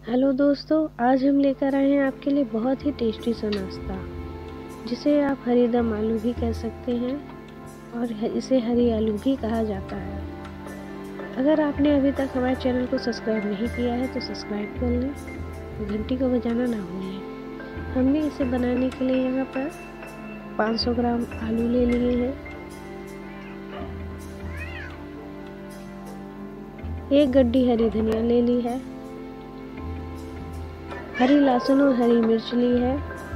Hello दोस्तों, आज हम लेकर आए हैं आपके लिए बहुत ही टेस्टी सा नाश्ता, जिसे आप हरी दम आलू भी कह सकते हैं और इसे हरी आलू भी कहा जाता है। अगर आपने अभी तक हमारे चैनल को सब्सक्राइब नहीं किया है तो सब्सक्राइब कर लें, घंटी को बजाना ना भूलें। हमने इसे बनाने के लिए यहाँ पर 500 ग्राम आलू ले लिए हैं, 1 गड्डी हरी धनिया ले ली है, हरी लहसुन और हरी मिर्च ली है,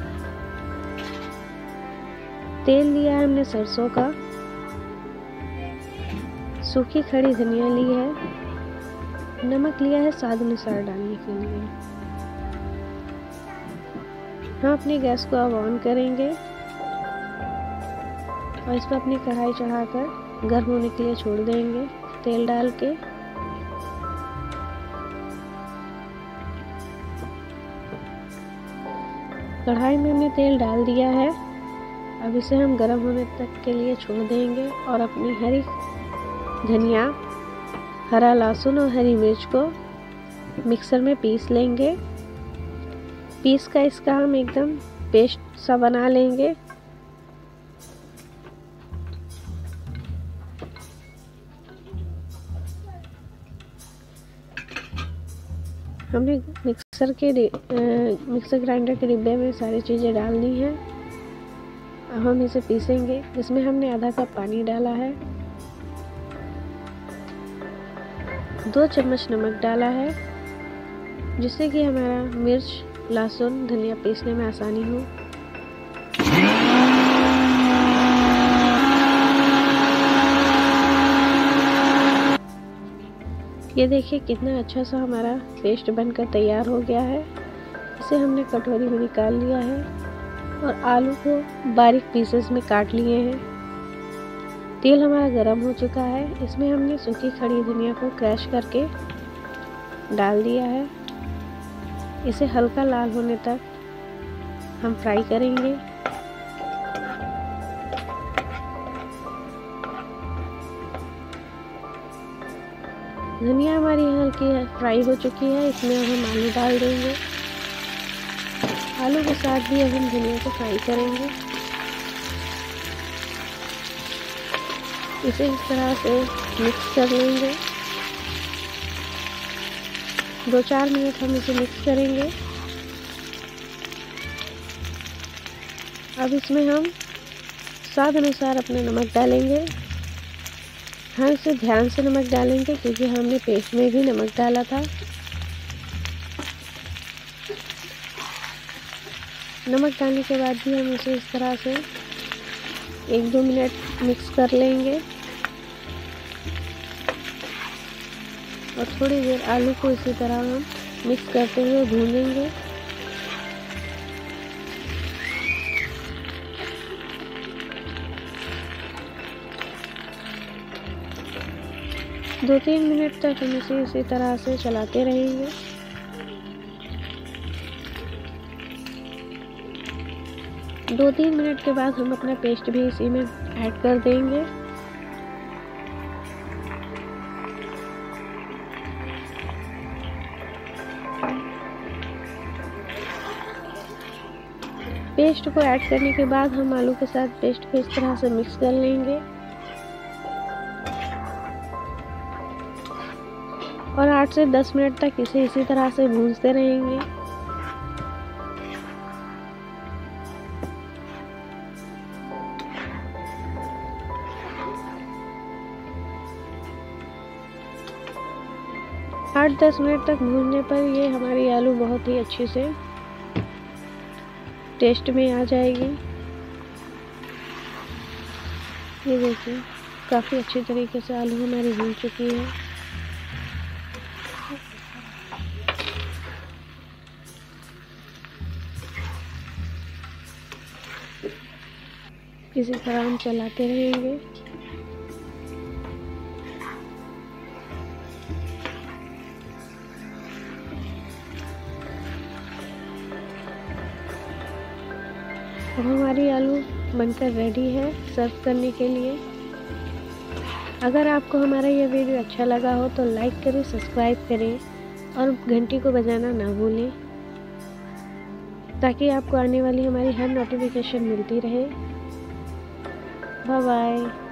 तेल लिया है हमने सरसों का, सूखी खड़ी धनिया ली है, नमक लिया है स्वाद अनुसार डालने के लिए। हम अपनी गैस को अब ऑन करेंगे और इस पर अपनी कढ़ाई चढ़ाकर गर्म होने के लिए छोड़ देंगे तेल डाल के। कढ़ाई में हमने तेल डाल दिया है, अब इसे हम गर्म होने तक के लिए छोड़ देंगे और अपनी हरी धनिया, हरा लहसुन और हरी मिर्च को मिक्सर में पीस लेंगे। पीस का इसका हम एकदम पेस्ट सा बना लेंगे। हमने मिक्सर ग्राइंडर के डिब्बे में सारी चीज़ें डाल दी हैं। अब हम इसे पीसेंगे। इसमें हमने आधा कप पानी डाला है, 2 चम्मच नमक डाला है, जिससे कि हमारा मिर्च, लहसुन, धनिया पीसने में आसानी हो। ये देखिए कितना अच्छा सा हमारा पेस्ट बनकर तैयार हो गया है। इसे हमने कटोरी में निकाल लिया है और आलू को बारीक पीसेस में काट लिए हैं। तेल हमारा गरम हो चुका है, इसमें हमने सूखी खड़ी धनिया को क्रश करके डाल दिया है। इसे हल्का लाल होने तक हम फ्राई करेंगे। धनिया हमारी हल्की फ्राई हो चुकी है, इसमें अब हम आलू डाल देंगे। आलू के साथ भी अब हम धनिया को फ्राई करेंगे। इसे इस तरह से मिक्स कर लेंगे। 2-4 मिनट हम इसे मिक्स करेंगे। अब इसमें हम स्वाद अनुसार अपना नमक डालेंगे। हाँ, इसे ध्यान से नमक डालेंगे क्योंकि हमने पेस्ट में भी नमक डाला था। नमक डालने के बाद भी हम इसे इस तरह से 1-2 मिनट मिक्स कर लेंगे और थोड़ी देर आलू को इसी तरह हम मिक्स करते हुए भूनेंगे। दो 3 मिनट तक हम इसे इसी तरह से चलाते रहेंगे। दो 3 मिनट के बाद हम अपना पेस्ट भी इसी में ऐड कर देंगे। पेस्ट को ऐड करने के बाद हम आलू के साथ पेस्ट को इस तरह से मिक्स कर लेंगे और 8 से 10 मिनट तक इसे इसी तरह से भूनते रहेंगे। आठ 10 मिनट तक भूनने पर ये हमारी आलू बहुत ही अच्छे से टेस्ट में आ जाएगी। ये देखिए काफ़ी अच्छी तरीके से आलू हमारी भून चुकी है। इसी तरह हम चलाते रहेंगे। अब हमारी आलू बनकर रेडी है सर्व करने के लिए। अगर आपको हमारा यह वीडियो अच्छा लगा हो तो लाइक करें, सब्सक्राइब करें और घंटी को बजाना ना भूलें, ताकि आपको आने वाली हमारी हर नोटिफिकेशन मिलती रहे। Bye bye.